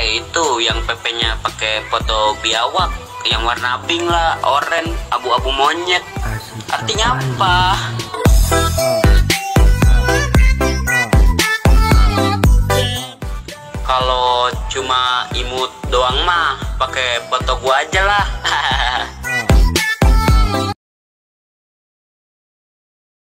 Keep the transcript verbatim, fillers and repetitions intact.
itu yang P P-nya pakai foto biawak yang warna pink lah, oranye, abu-abu monyet. Artinya apa? Kalau cuma imut doang mah pakai foto gua aja lah.